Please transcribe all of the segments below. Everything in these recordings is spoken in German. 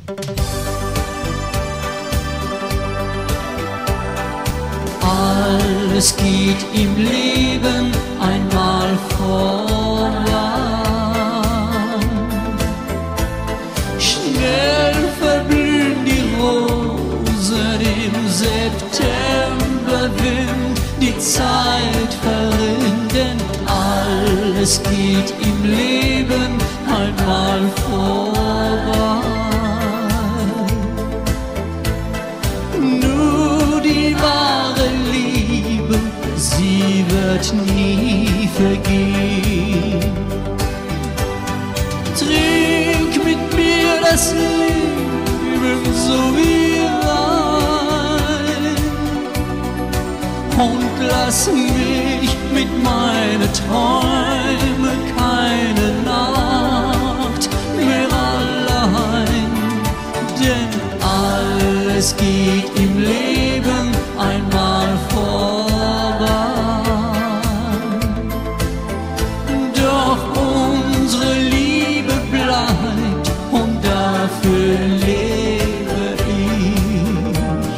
Alles geht im Leben einmal voran. Schnell verblühen die Rosen im Septemberwind, die Zeit verrinnt, denn alles geht im Leben einmal voran. Nur die wahre Liebe, sie wird nie vergehen. Trink mit mir das Leben so wie Wein und lass mich mit meinen Träumen keine Nacht mehr allein, denn alles geht im Leben einmal voran. Doch unsere Liebe bleibt und dafür lebe ich.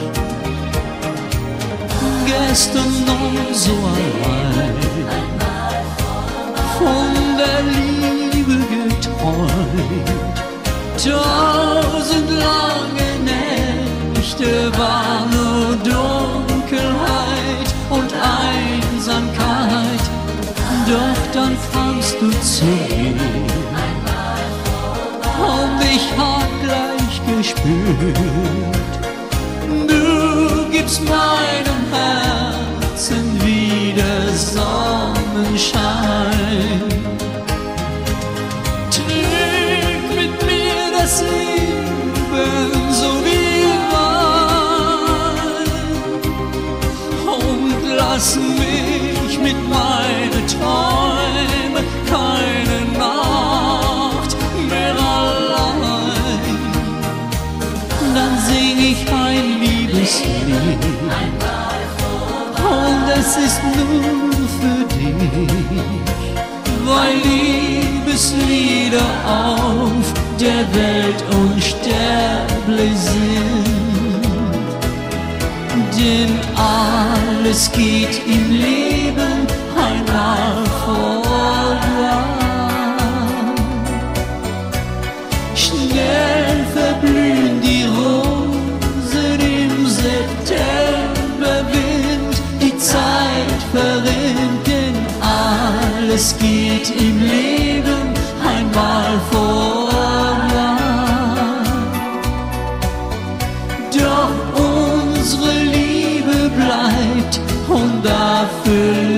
Gestern noch so allein von der Liebe geträumt, 1000 lange Nächte war nur Dunkelheit und Einsamkeit, doch dann kamst du zu mir und ich hab gleich gespürt, du gibst meinem Herzen wieder Sonnenschein. Trink mit mir das Leben so wie Wein und lass mich mit meinen Träumen keine Nacht mehr allein. Dann sing ich ein Liebeslied und es ist nur für dich, weil Liebeslieder auf der Welt unsterblich sind. Denn alles geht im Leben einmal voran. Schnell verblühen die Rosen im Septemberwind, die Zeit verrinnt, denn alles geht im Leben einmal voran. Doch unsere Liebe bleibt und dafür